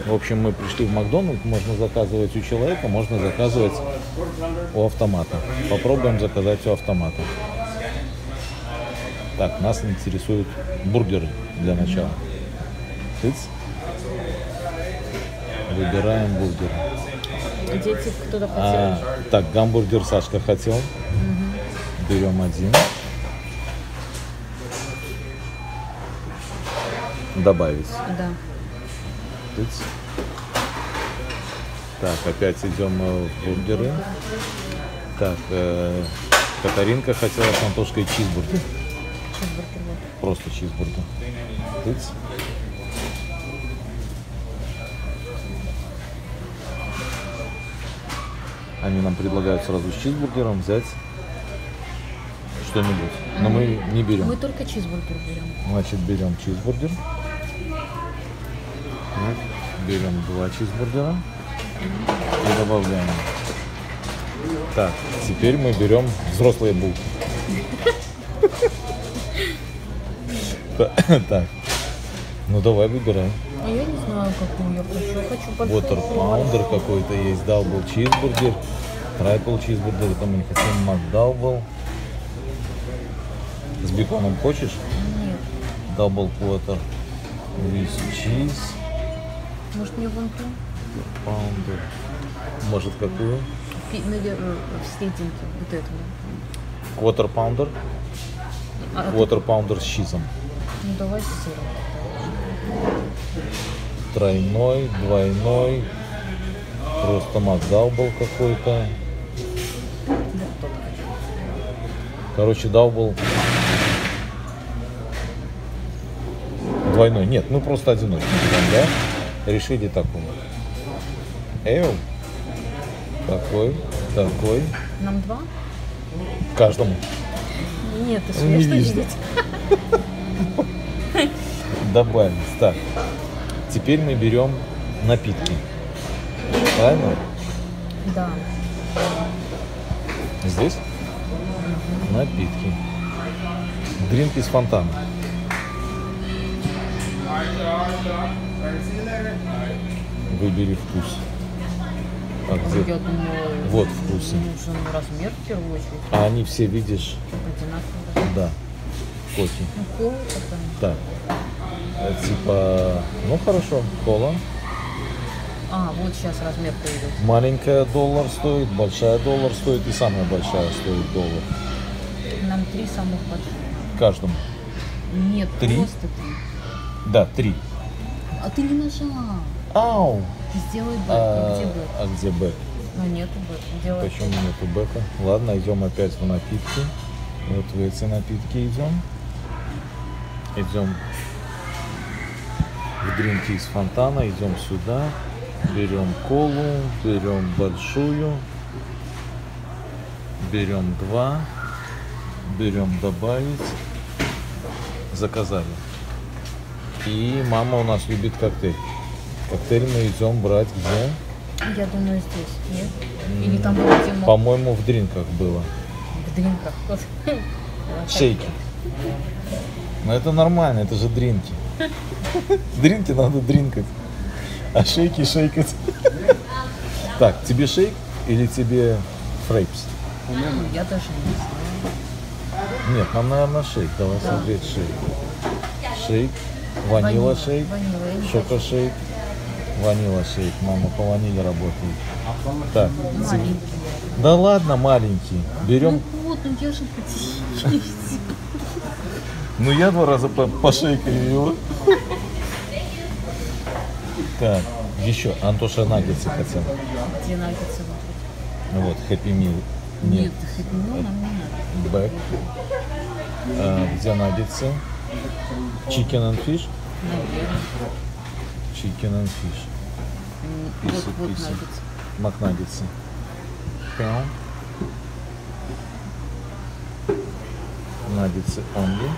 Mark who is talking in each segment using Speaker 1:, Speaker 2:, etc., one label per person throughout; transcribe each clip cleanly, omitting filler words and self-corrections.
Speaker 1: В общем, мы пришли в Макдональдс, можно заказывать у человека, можно заказывать у автомата. Попробуем заказать у автомата. Так, нас интересуют бургеры для начала. Тыц. Выбираем бургер.
Speaker 2: Дети кто-то хотел.
Speaker 1: Так, гамбургер Сашка хотел. Берем один. Добавить.
Speaker 2: Да.
Speaker 1: Тыц. Так, опять идем в бургеры. Так, Катаринка хотела с Антошкой чизбургер.
Speaker 2: Чизбургер, вот.
Speaker 1: Просто чизбургер. Тыц. Они нам предлагают сразу с чизбургером взять что-нибудь. Но мы не берем.
Speaker 2: Мы только чизбургер берем.
Speaker 1: Значит, берем чизбургер. Берем 2 чизбургера и добавляем. Так, теперь мы берем взрослые булки. Так, ну давай выбираем.
Speaker 2: А я не знаю, какую я хочу. Хочу большую.
Speaker 1: Water Pounder какой-то есть, Double чизбургер, Triple чизбургер, это мы не хотим, Макдаубл. С беконом хочешь?
Speaker 2: Нет.
Speaker 1: Double Quarter with cheese.
Speaker 2: Может, мне вон ту?
Speaker 1: Pounder. Может, какую?
Speaker 2: Наверное, в серединке. Вот эту.
Speaker 1: Quarter Pounder. Quarter Pounder с чизом.
Speaker 2: Ну, давай с сыром.
Speaker 1: Тройной, двойной. Просто Макдаубл какой-то. Короче, Даубл. Двойной. Нет, мы просто одиночный. Да? Решили такой. Эйв. Такой.
Speaker 2: Нам 2?
Speaker 1: Каждому.
Speaker 2: Нет, ты
Speaker 1: Не
Speaker 2: смешно
Speaker 1: вижу.
Speaker 2: видеть.
Speaker 1: Добавить. Так. Теперь мы берем напитки. Правильно?
Speaker 2: Да.
Speaker 1: Здесь? Напитки. Дринк из фонтана. Выбери вкус. А где?
Speaker 2: Я думаю,
Speaker 1: Вот вкусы.
Speaker 2: нужен размер в первую очередь.
Speaker 1: А они все, видишь,
Speaker 2: Одинаково.
Speaker 1: да, коки.
Speaker 2: Ну, кола потом.
Speaker 1: Так. Типа, ну хорошо, кола.
Speaker 2: А, вот сейчас размер появился.
Speaker 1: Маленькая $1 стоит, большая $1 стоит и самая большая стоит $1.
Speaker 2: Нам 3 самых больших.
Speaker 1: Каждому.
Speaker 2: Нет,
Speaker 1: 3?
Speaker 2: просто 3.
Speaker 1: Да, 3.
Speaker 2: А ты не нажала.
Speaker 1: Ау!
Speaker 2: Сделай бэк. Где бэк?
Speaker 1: А где бэк?
Speaker 2: А нету бэк. Делай.
Speaker 1: Почему нету бэка? Ладно, идем опять в напитки. Вот в эти напитки идем. Идем в дринки из фонтана, идем сюда. Берем колу, берем большую. Берем 2. Берем добавить. Заказали. И мама у нас любит коктейль. Коктейль мы идем брать где?
Speaker 2: Я думаю, здесь. Нет? Или там было где мог?
Speaker 1: По-моему, в дринках было.
Speaker 2: В дринках.
Speaker 1: Шейки. Но это нормально, это же дринки. Дринки надо дринкать. А шейки шейкать. Так, тебе шейк или тебе фрейпс?
Speaker 2: Я даже не знаю.
Speaker 1: Нет, нам, наверное, шейк. Давай смотреть шейк. Шейк. Ванила шейк.
Speaker 2: Ванила, я не
Speaker 1: Шоко шейк. Ванила шейк. Мама по ваниле работает. Так.
Speaker 2: Маленький.
Speaker 1: Да ладно, маленький. Берем.
Speaker 2: Ну вот, ну я же потеряла.
Speaker 1: Ну я 2 раза пошейкаю его. Так, еще Антоша наггетсы хотел.
Speaker 2: Где наггетсы?
Speaker 1: Вот, Happy Meal.
Speaker 2: Нет, хэппи-мил нам не надо.
Speaker 1: Бэк. Где наггетсы? Chicken and fish?
Speaker 2: Наверное.
Speaker 1: Chicken and fish.
Speaker 2: Вот
Speaker 1: Писы.
Speaker 2: наггетсы.
Speaker 1: Макнаггетсы. Пяу. Наггетсы only.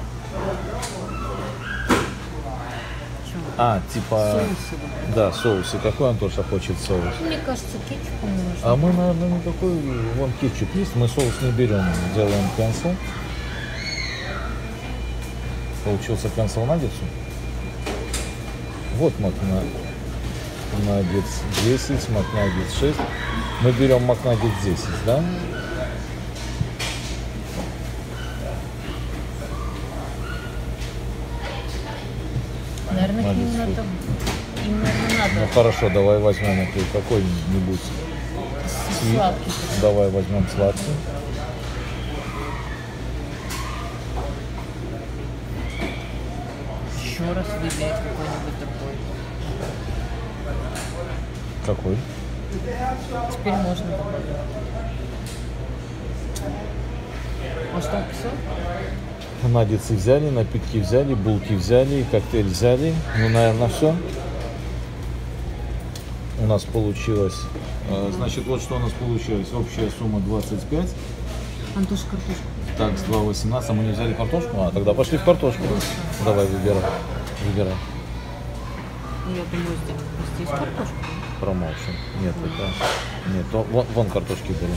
Speaker 1: А, типа...
Speaker 2: Соусы.
Speaker 1: Да, соусы. Какой Антоша хочет соус?
Speaker 2: Мне кажется, кетчупом нужно.
Speaker 1: А мы, наверное, не такой... Вон кетчуп есть, мы соус не берем. Делаем cancel. Получился cancel наггетсу. Вот макна. Макнаггетс 10, Макнаггетс 6. Мы берем Макнаггетс 10, да?
Speaker 2: Наверное,
Speaker 1: Молодец.
Speaker 2: им надо. Им, наверное,
Speaker 1: Ну
Speaker 2: надо
Speaker 1: хорошо, давай возьмем какой-нибудь.
Speaker 2: сладкий.
Speaker 1: Давай возьмем сладкий.
Speaker 2: Еще раз выбери какой-нибудь другой.
Speaker 1: Какой?
Speaker 2: Теперь можно добавить. А что, все?
Speaker 1: Наггетсы взяли, напитки взяли, булки взяли, коктейль взяли. Ну, наверное, все. У нас получилось. Значит, вот что у нас получилось. Общая сумма 25.
Speaker 2: Антош, картошку.
Speaker 1: Так, с 2,18. А мы не взяли картошку? А, тогда пошли в картошку. Давай, выбирай. Выбирай.
Speaker 2: Я думаю, здесь картошка.
Speaker 1: Промоушен. Нет, это... Нет, вон картошки были.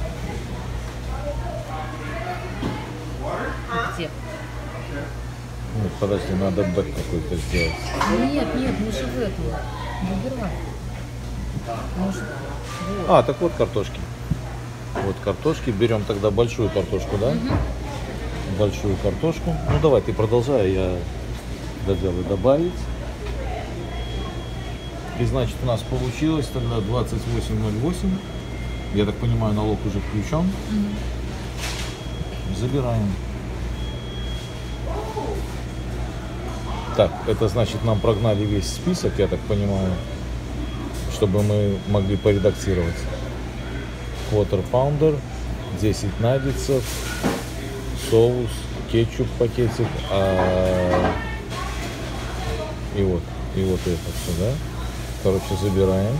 Speaker 2: Где?
Speaker 1: Нет, подожди, надо бэк какой-то сделать.
Speaker 2: Нет, мы же в этом. Выбирай. Может, вот.
Speaker 1: А, так вот картошки. Вот картошки. Берем тогда большую картошку, да? Большую картошку. Ну давай, ты продолжай, я доделаю добавить. И значит у нас получилось тогда 28,08. Я так понимаю, налог уже включен. Забираем. Так, это значит нам прогнали весь список, я так понимаю, чтобы мы могли поредактировать. Quarter pounder, 10 наггетсов, соус, кетчуп пакетик, и вот это все, да? Короче, забираем.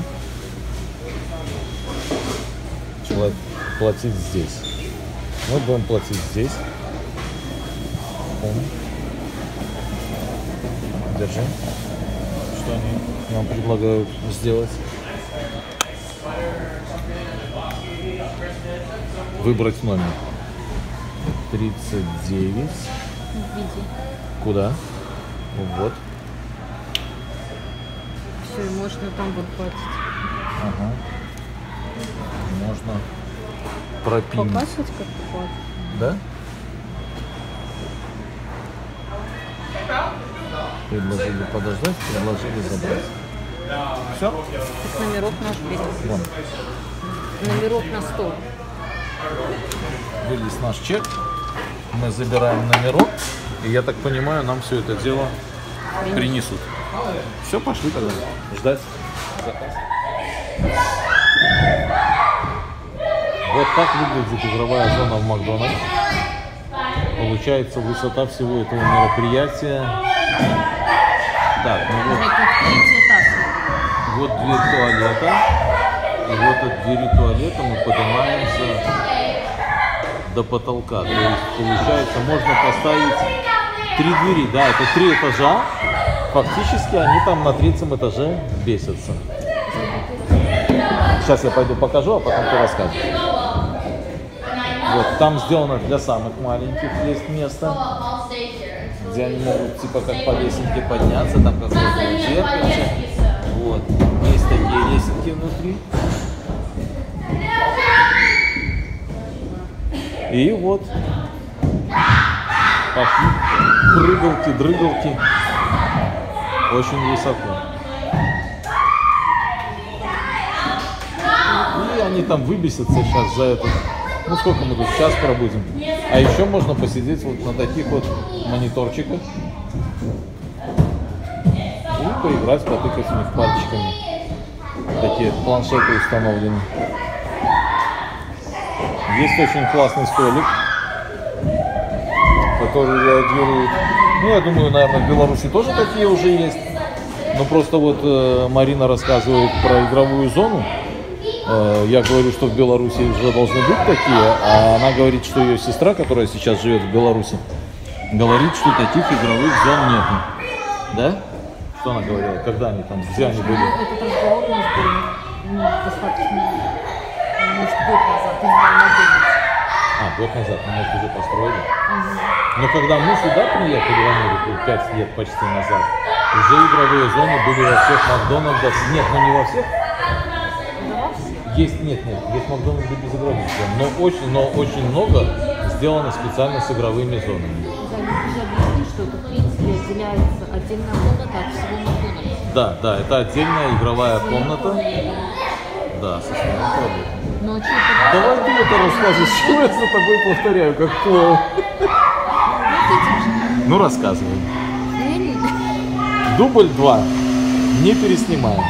Speaker 1: Платить здесь. Мы будем платить здесь. Держи. Что они нам предлагают сделать? Выбрать номер. 39.
Speaker 2: Види.
Speaker 1: Куда? Вот.
Speaker 2: Все, и можно там вот платить.
Speaker 1: Ага. Можно пропинить.
Speaker 2: Показывать, как ты платишь?
Speaker 1: Да? Предложили подождать, предложили забрать. Все?
Speaker 2: Так номерок наш берем.
Speaker 1: Вон.
Speaker 2: Номерок на стол.
Speaker 1: Вылез наш чек. Мы забираем номерок. И я так понимаю, нам все это дело принесут. Все, пошли тогда. Ждать заказ. Вот так выглядит игровая зона в Макдональдс. Получается высота всего этого мероприятия. Так, ну вот,
Speaker 2: Третий этаж.
Speaker 1: вот дверь туалета. И вот от двери туалета мы поднимаемся до потолка. То есть получается можно поставить 3 двери. Да, это 3 этажа. Фактически они там на 3-м этаже бесятся. Сейчас я пойду покажу, а потом ты расскажешь. Вот, там сделано для самых маленьких, есть место, где они могут типа как по лесенке подняться, там какое-то зеркальце. Вот, есть такие лесенки внутри. И вот пошли прыгалки, дрыгалки. Очень высоко. И они там выбесятся сейчас за это. Ну сколько мы тут, час пробудем. А еще можно посидеть вот на таких вот мониторчиках и поиграть, потыкать в них пальчиками. Такие планшеты установлены. Есть очень классный столик, который реагирует. Ну, я думаю, наверное, в Беларуси тоже такие уже есть. Но просто вот Марина рассказывает про игровую зону. Я говорю, что в Беларуси уже должны быть такие, а она говорит, что ее сестра, которая сейчас живет в Беларуси, говорит, что таких игровых зон нету. Да? Что она говорила? Когда они там, где они были?
Speaker 2: Этот разговор у нас был достаточно, может, год назад, не знаю, на Макдональдс.
Speaker 1: А, год назад, мы, может, уже построили. Но когда мы сюда приехали в Америку 5 лет почти назад, Уже игровые зоны были во всех Макдональдсах. Нет, ну не во всех.
Speaker 2: Да во всех.
Speaker 1: Есть, нет, есть Макдональдсы без игровых зон. Но очень много сделано специально с игровыми зонами.
Speaker 2: Забыли, что это, в принципе, отделяется отдельная комната от всего Макдональдса.
Speaker 1: Да, это отдельная игровая комната. Да, со своим туалетом.
Speaker 2: Но что-то...
Speaker 1: Давай ты это расскажешь, что я за тобой повторяю, как по... Ну, рассказывай. Дубль 2. Не переснимаем.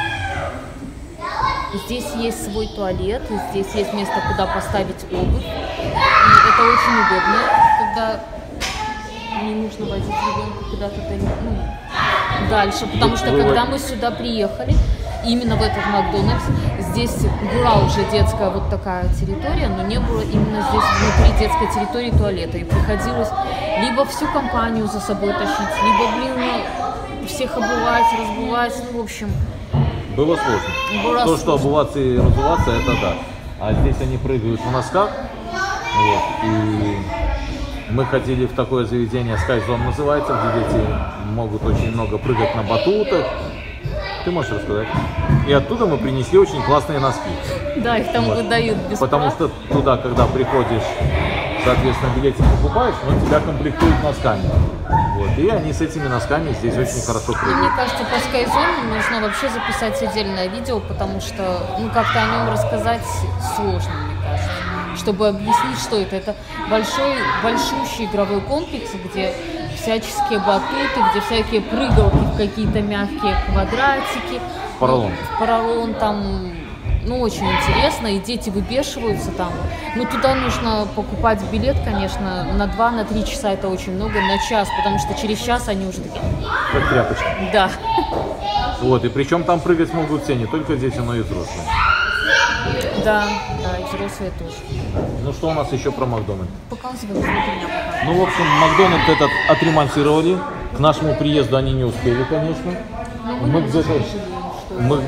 Speaker 2: Здесь есть свой туалет, здесь есть место, куда поставить обувь. И это очень удобно, когда не нужно возить ребенка куда-то дальше. Потому что когда мы сюда приехали, именно в этот Макдональдс, здесь была уже детская вот такая территория, но не было именно здесь внутри детской территории туалета. И приходилось либо всю компанию за собой тащить, либо, всех обувать, разбывать, ну, в общем.
Speaker 1: Было сложно.
Speaker 2: Было
Speaker 1: То,
Speaker 2: сложно.
Speaker 1: что обуваться и разуваться, это да. А здесь они прыгают в носках. Вот, и мы ходили в такое заведение, Sky Zone называется, где дети могут очень много прыгать на батутах. Ты можешь рассказать? И оттуда мы принесли очень классные носки.
Speaker 2: Да, их там
Speaker 1: Вот.
Speaker 2: выдают бесплатно.
Speaker 1: Потому что туда, когда приходишь, соответственно, билетик покупаешь, но тебя комплектуют носками. Вот. И они с этими носками здесь очень хорошо
Speaker 2: И мне
Speaker 1: прыгают.
Speaker 2: кажется, по Skyzone нужно вообще записать отдельное видео, потому что, как-то о нем рассказать сложно, мне кажется. Чтобы объяснить, что это. Это большущий игровой комплекс, где всяческие батуты, где всякие прыгалки в какие-то мягкие квадратики. Поролон там, очень интересно, и дети выбешиваются там. Туда нужно покупать билет, конечно, на 2-3 часа это очень много, на час, потому что через час они уже такие...
Speaker 1: Как тряпочка.
Speaker 2: Да.
Speaker 1: Вот, и причем там прыгать могут все, не только дети, но и взрослые.
Speaker 2: Да, и взрослые тоже.
Speaker 1: Ну что у нас еще про Макдональдс?
Speaker 2: Показывай, внутри меня показывай.
Speaker 1: Ну, в общем, Макдональдс этот отремонтировали. К нашему приезду они не успели, конечно. Мы где-то... Мы...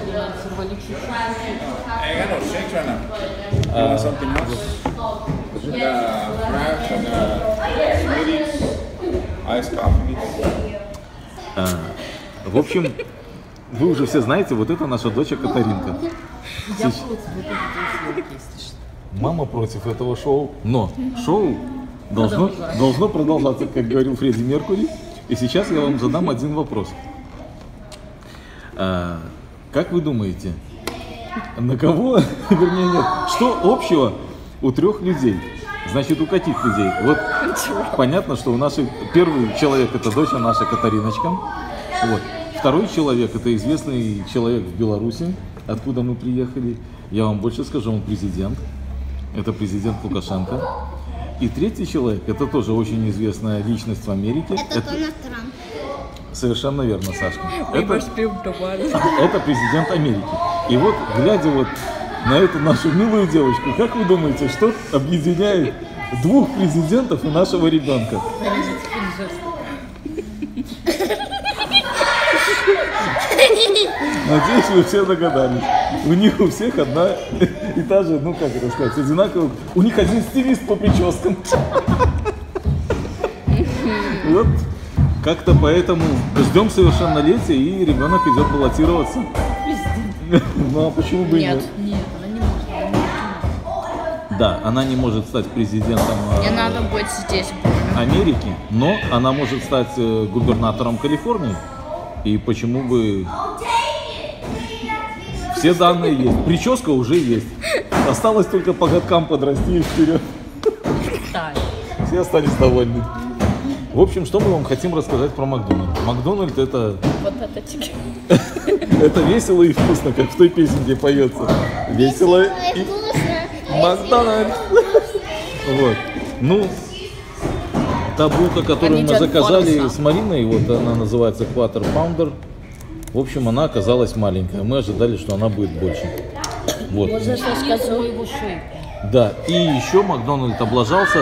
Speaker 3: I got a shake right now. You want something else? The wraps and the smoothies, iced coffee.
Speaker 1: В общем, вы уже все знаете, вот это наша дочь Катаринка.
Speaker 2: Я против этого видеосъемки, если что.
Speaker 1: Мама против этого шоу, но шоу должно продолжаться, как говорил Фредди Меркьюри. И сейчас я вам задам один вопрос. Как вы думаете, на кого, вернее нет, что общего у трех людей? Значит, у каких людей? Вот понятно, что у нашей первый человек это дочь наша Катариночка. Вот. Второй человек это известный человек в Беларуси, откуда мы приехали. Я вам больше скажу, он президент. Это президент Лукашенко. И третий человек это тоже очень известная личность в Америке.
Speaker 4: Это Дональд Трамп.
Speaker 1: Совершенно верно, Сашка. Это президент Америки. И вот, глядя вот на эту нашу милую девочку, как вы думаете, что объединяет двух президентов и нашего ребенка? Надеюсь, вы все догадались. У них у всех одна и та же, как это сказать, одинаково. У них один стилист по прическам. Вот. Как-то поэтому ждем совершеннолетия, и ребенок идет баллотироваться. Ну а почему бы и нет?
Speaker 2: Нет, она не может.
Speaker 1: Да, она не может стать президентом
Speaker 4: Мне надо быть здесь.
Speaker 1: Америки, но она может стать губернатором Калифорнии. И почему бы... Все данные есть. Прическа уже есть. Осталось только по годкам подрасти и вперед. Все остались довольны. В общем, что мы вам хотим рассказать про Макдональдс. Макдональдс это...
Speaker 4: Вот это тебе.
Speaker 1: Это весело и вкусно, как в той песенке поется. Весело и
Speaker 4: вкусно.
Speaker 1: Макдональдс. Вот. Та булка, которую мы заказали с Мариной, вот она называется Quarter Pounder. В общем, она оказалась маленькая. Мы ожидали, что она будет больше. Вот.
Speaker 4: Вот за что сказал.
Speaker 1: Да, и еще Макдональдс облажался.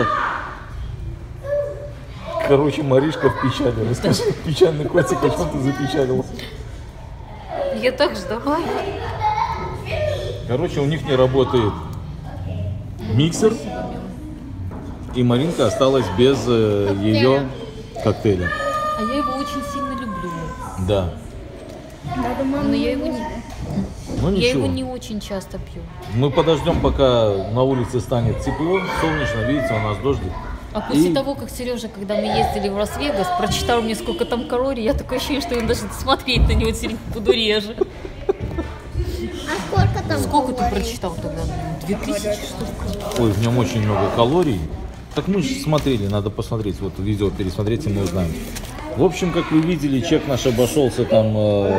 Speaker 1: Короче, Маришка в печали. Расскажи, печальный котик, о чем ты запечалился?
Speaker 2: Я так ждала.
Speaker 1: Короче, у них не работает миксер. И Маринка осталась без ее коктейля.
Speaker 2: А я его очень сильно люблю.
Speaker 1: Да.
Speaker 2: Но я его не,
Speaker 1: Ну
Speaker 2: я его
Speaker 1: ничего.
Speaker 2: не очень часто пью.
Speaker 1: Мы подождем, пока на улице станет тепло, солнечно, видите, у нас дождик.
Speaker 2: А после
Speaker 1: И-
Speaker 2: того, как Сережа, когда мы ездили в Лас-Вегас, прочитал мне, сколько там калорий, я такое ощущение, что я даже смотреть на него теперь буду реже.
Speaker 4: А сколько там
Speaker 2: Сколько ты
Speaker 4: калорий?
Speaker 2: прочитал тогда? 2000, что ли?
Speaker 1: Ой, в нем очень много калорий. Так мы же смотрели, надо посмотреть, вот видео пересмотреть, и мы узнаем. В общем, как вы видели, чек наш обошелся там...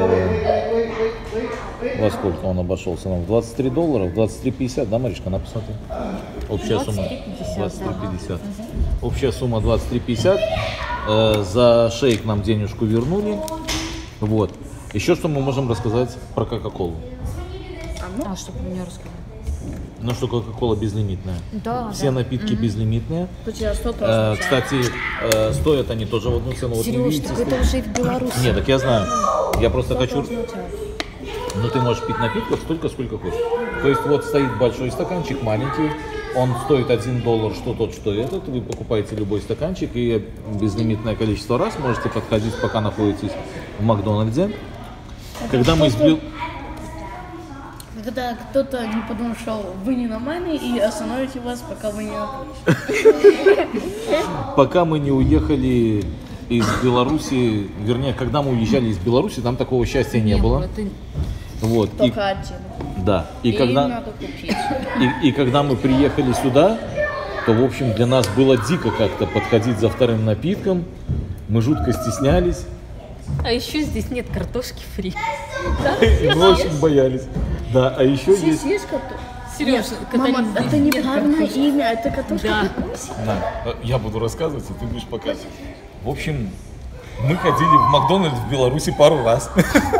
Speaker 1: во сколько он обошелся нам? В $23, 23,50, да, Маришка, на посмотри. Общая сумма 23,50. Общая сумма 23,50. За шейк нам денежку вернули. Вот. Еще что мы можем рассказать про Кока-Колу?
Speaker 2: А, чтобы мне рассказать.
Speaker 1: Ну, что Кока-Кола безлимитная.
Speaker 2: Да,
Speaker 1: Все напитки безлимитные.
Speaker 4: У тебя что просто?
Speaker 1: Кстати, стоят они тоже в одну цену. Вот вы
Speaker 2: Сереж,
Speaker 1: видите,
Speaker 2: так это уже и в Беларуси.
Speaker 1: Нет, так я знаю. Я просто хочу... Ну, ты можешь пить напитков столько, сколько хочешь. То есть вот стоит большой стаканчик, маленький. Он стоит $1, что тот, что этот. Вы покупаете любой стаканчик и безлимитное количество раз можете подходить, пока находитесь в Макдональдсе. Когда мы избил...
Speaker 5: Когда кто-то не подумал, что вы не нормальные, и остановите вас, пока вы не напились.
Speaker 1: Пока мы не уехали из Беларуси, вернее, когда мы уезжали из Беларуси, там такого счастья не было.
Speaker 2: Это-
Speaker 1: Вот. И,
Speaker 5: Только один.
Speaker 1: да. И
Speaker 5: И им
Speaker 1: когда...
Speaker 5: надо купить.
Speaker 1: И когда мы приехали сюда, то, в общем, для нас было дико как-то подходить за вторым напитком. Мы жутко стеснялись.
Speaker 2: А еще здесь нет картошки фри.
Speaker 1: И мы очень боялись. Да, а еще есть...
Speaker 5: Здесь есть картошка?
Speaker 2: Сереж,
Speaker 5: Мама, это неправильное имя, это картошка.
Speaker 2: Да.
Speaker 1: На, я буду рассказывать, и ты будешь показывать. В общем, мы ходили в Макдональдс в Беларуси пару раз.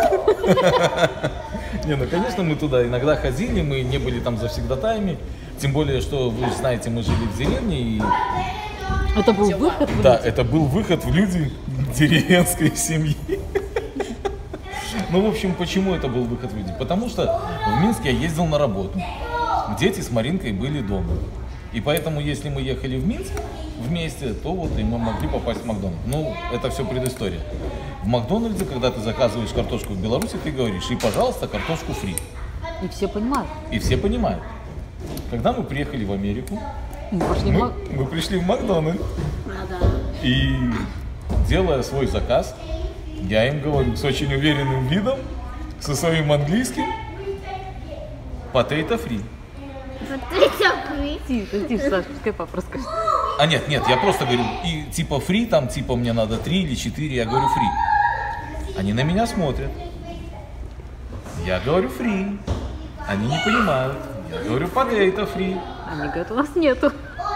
Speaker 1: Не, ну, конечно, мы туда иногда ходили, мы не были там завсегдатаями. Тем более, что, вы же знаете, мы жили в деревне, и
Speaker 2: Это был выход?
Speaker 1: да, это был выход в люди деревенской семьи. Ну, в общем, почему это был выход в люди? Потому что в Минске я ездил на работу. Дети с Маринкой были дома. И поэтому, если мы ехали в Минск вместе, то вот и мы могли попасть в Макдональдс. Ну, это все предыстория. В Макдональдсе, когда ты заказываешь картошку в Беларуси, ты говоришь: и, пожалуйста, картошку фри.
Speaker 2: И все понимают.
Speaker 1: И все понимают. Когда мы приехали в Америку,
Speaker 2: Мы пошли в Мак-
Speaker 1: мы пришли в Макдональдс. И, делая свой заказ, я им говорю с очень уверенным видом, со своим английским: potato free.
Speaker 2: Тише, тише, Саш, пускай папа расскажет.
Speaker 1: А нет, я просто говорю, и типа фри, там типа мне надо 3 или 4, я говорю фри. Они на меня смотрят. Я говорю фри. Они не понимают. Я говорю potato free.
Speaker 2: Они говорят, у нас нету.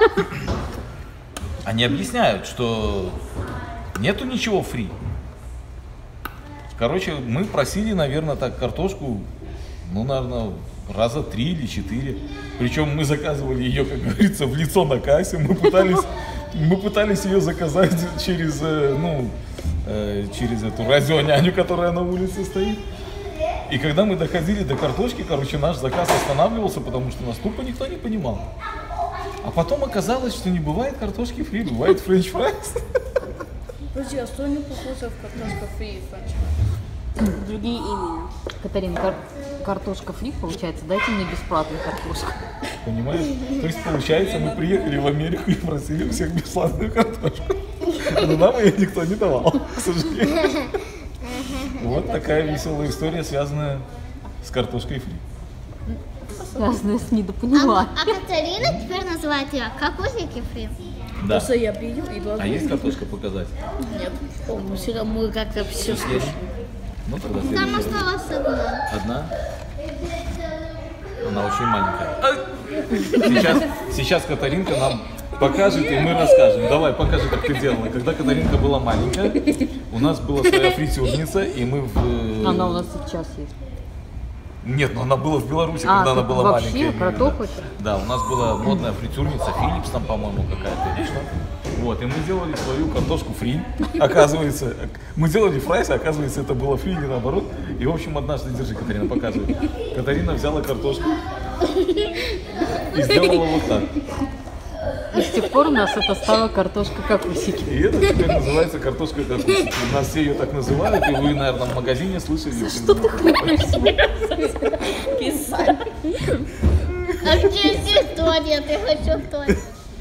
Speaker 1: Они объясняют, что нету ничего фри. Короче, мы просили, наверное, так картошку, ну, наверное, раза 3 или 4. Причем мы заказывали ее, как говорится, в лицо на кассе. Мы пытались ее заказать через, через эту радионяню, которая на улице стоит. И когда мы доходили до картошки, короче, наш заказ останавливался, потому что нас тупо никто не понимал. А потом оказалось, что не бывает картошки фри, бывает френч-фрайс.
Speaker 5: Подожди, а что не похоже в картошка фри и френч?
Speaker 4: Другие имена.
Speaker 2: Катарин, картошка фри, получается, дайте мне бесплатную картошку.
Speaker 1: Понимаешь? То есть, получается, мы приехали в Америку и просили у всех бесплатную картошку. Но нам ее никто не давал, к сожалению. Вот такая веселая история, связанная с картошкой фри.
Speaker 2: Связанная с недопониманием.
Speaker 6: А Катарина теперь называет ее капустники фри.
Speaker 1: Да.
Speaker 5: Просто я пью и должен...
Speaker 1: А есть картошка показать?
Speaker 5: Нет. Мы всегда мы как-то все
Speaker 1: Есть? Ну тогда
Speaker 6: Там
Speaker 1: следующая.
Speaker 6: осталась одна.
Speaker 1: Одна? Она очень маленькая. Сейчас Катаринка нам покажет, и мы расскажем. Давай, покажи, как ты делала. Когда Катаринка была маленькая, у нас была своя фритюрница, и мы в...
Speaker 2: Она у нас сейчас есть.
Speaker 1: Нет, но она была в Беларуси, когда она была
Speaker 2: вообще,
Speaker 1: маленькая.
Speaker 2: про то хоть?
Speaker 1: Да, у нас была модная фритюрница, Philips там, по-моему, какая-то или что. Вот, и мы делали свою картошку фри, оказывается. Мы делали фрайс, а оказывается, это было фри или наоборот. И, в общем, однажды, держи, Катарина показывает. Катарина взяла картошку и сделала вот так.
Speaker 2: И с тех пор у нас это стала картошка как усики.
Speaker 1: И это теперь называется картошка как усики. У нас все ее так называют, и вы, наверное, в магазине слышали.
Speaker 2: Что ты хочешь?
Speaker 5: Писать.
Speaker 6: А где здесь туалет? Я хочу в туалет.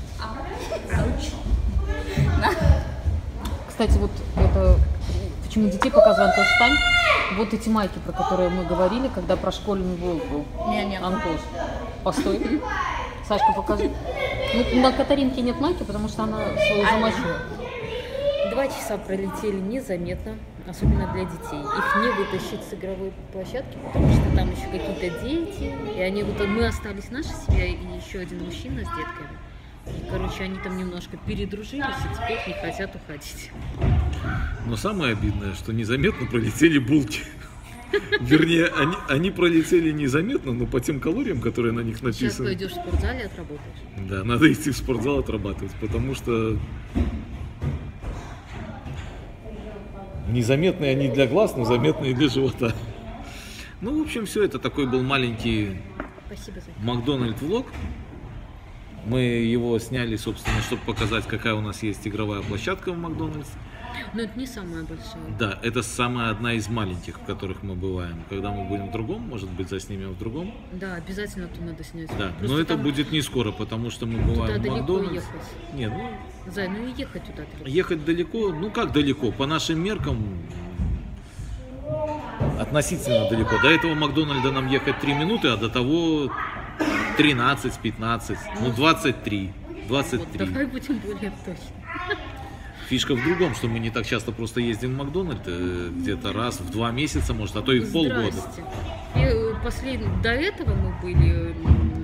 Speaker 2: Кстати, вот это, почему детей показывают, Антош, встань. Вот эти майки, про которые мы говорили, когда про школьный волк был.
Speaker 5: Не.
Speaker 2: Антош, постой. Сашка, покажи. Ну, на Катаринке нет майки, потому что она свою замочила. 2 часа пролетели незаметно, особенно для детей. Их не вытащить с игровой площадки, потому что там еще какие-то дети. И они вот, мы остались, наша семья, и еще один мужчина с детками. И, короче, они там немножко передружились, и теперь не хотят уходить.
Speaker 1: Но самое обидное, что незаметно пролетели булки. Вернее, они пролетели незаметно, но по тем калориям, которые на них
Speaker 2: Сейчас
Speaker 1: написаны.
Speaker 2: пойдешь в спортзал и отработаешь.
Speaker 1: Да, надо идти в спортзал отрабатывать, потому что незаметные они для глаз, но заметные для живота. Ну, в общем, все это такой был маленький
Speaker 2: Спасибо за это.
Speaker 1: Макдональд-влог. Мы его сняли, собственно, чтобы показать, какая у нас есть игровая площадка в Макдональдс.
Speaker 2: Но это не самая большая.
Speaker 1: Да, это самая одна из маленьких, в которых мы бываем. Когда мы будем в другом, может быть, заснимем в другом.
Speaker 2: Да, обязательно тут надо снять.
Speaker 1: Да,
Speaker 2: Просто
Speaker 1: но это
Speaker 2: там
Speaker 1: будет не скоро, потому что мы
Speaker 2: туда
Speaker 1: бываем в
Speaker 2: далеко
Speaker 1: Макдональдс.
Speaker 2: ехать.
Speaker 1: Не, ну,
Speaker 2: Зай, ну и ехать туда далеко.
Speaker 1: ехать далеко, ну как далеко, по нашим меркам относительно далеко. До этого Макдональда нам ехать 3 минуты, а до того 13-15, ну 23.
Speaker 2: Вот, давай будем более точны.
Speaker 1: Фишка в другом, что мы не так часто просто ездим в Макдональд, где-то раз в 2 месяца, может, а то и в полгода.
Speaker 2: Здрасте. До этого мы были,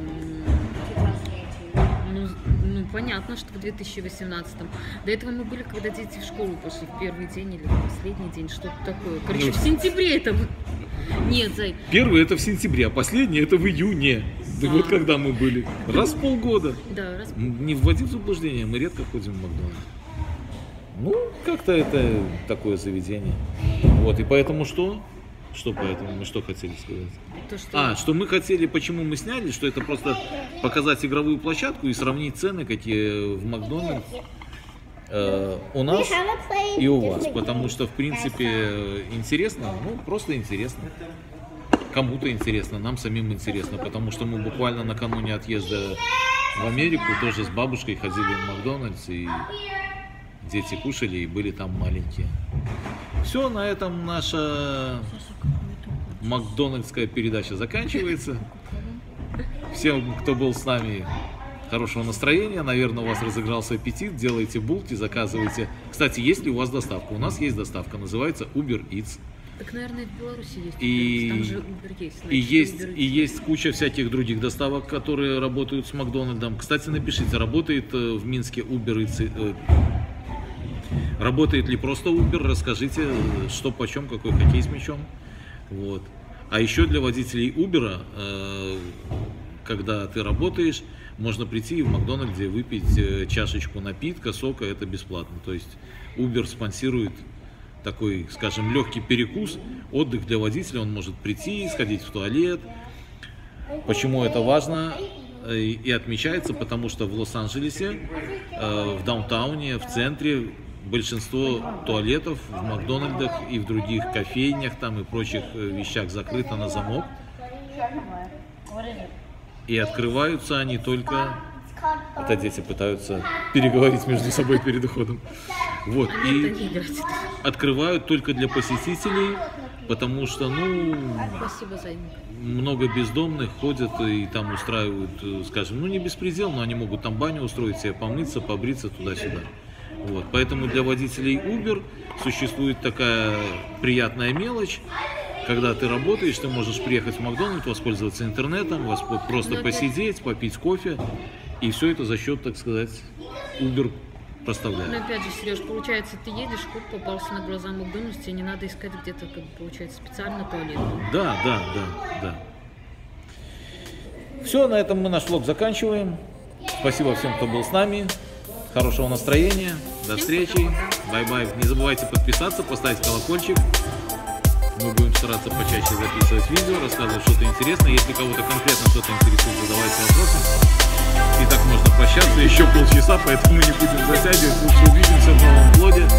Speaker 2: ну, понятно, что в 2018-м. До этого мы были, когда дети в школу пошли, в первый день или в последний день, что-то такое. Короче, в сентябре это было. Нет, Зай.
Speaker 1: Первый это в сентябре, а последний это в июне. Да вот когда мы были. Раз в полгода.
Speaker 2: Да, раз.
Speaker 1: Не вводи в заблуждение, мы редко ходим в Макдональдс. Ну, как-то это такое заведение. Вот, и поэтому что? Что поэтому? Мы что хотели сказать?
Speaker 2: То, что...
Speaker 1: Что мы хотели, почему мы сняли, что это просто показать игровую площадку и сравнить цены, какие в Макдональдс у нас и у вас. Потому что, в принципе, интересно, ну, просто интересно. Кому-то интересно, нам самим интересно, потому что мы буквально накануне отъезда в Америку тоже с бабушкой ходили в Макдональдс, и дети кушали, и были там маленькие. Все, на этом наша макдональдская передача заканчивается. Всем, кто был с нами, хорошего настроения. Наверное, у вас разыгрался аппетит. Делайте булки, заказывайте. Кстати, есть ли у вас доставка? У нас есть доставка, называется Uber Eats.
Speaker 2: Так, наверное, в Беларуси есть.
Speaker 1: И,
Speaker 2: там же Uber есть.
Speaker 1: и есть куча всяких других доставок, которые работают с Макдональдом. Кстати, напишите, работает в Минске Uber Eats, работает ли просто Uber, расскажите, что почем, какой хоккей с мячом. Вот. А еще для водителей Uber, когда ты работаешь, можно прийти и в Макдональде выпить чашечку напитка, сока, это бесплатно. То есть Uber спонсирует такой, скажем, легкий перекус, отдых для водителя, он может прийти, сходить в туалет. Почему это важно и отмечается? Потому что в Лос-Анджелесе, в даунтауне, в центре, большинство туалетов в Макдональдах и в других кофейнях там и прочих вещах закрыто на замок. И открываются они только... Это дети пытаются переговорить между собой перед уходом. Вот, и открывают только для посетителей, потому что, ну,
Speaker 2: Спасибо, Зайник.
Speaker 1: много бездомных ходят и там устраивают, скажем, ну не беспредел, но они могут там баню устроить себе, помыться, побриться туда-сюда. Вот, поэтому для водителей Uber существует такая приятная мелочь. Когда ты работаешь, ты можешь приехать в Макдональдс, воспользоваться интернетом, просто посидеть, попить кофе. И все это за счет, так сказать, Uber поставляет.
Speaker 2: Но опять же, Сереж, получается, ты едешь, хоп, попался на глаза Макдональдс, тебе не надо искать где-то, как бы, получается, специально туалет.
Speaker 1: Да. Все, на этом мы наш влог заканчиваем. Спасибо всем, кто был с нами. Хорошего настроения. До встречи. Бай-бай. Не забывайте подписаться, поставить колокольчик. Мы будем стараться почаще записывать видео, рассказывать что-то интересное. Если кого-то конкретно что-то интересует, задавайте вопросы. И так можно прощаться еще полчаса, поэтому мы не будем затягивать. Лучше увидимся в новом влоге.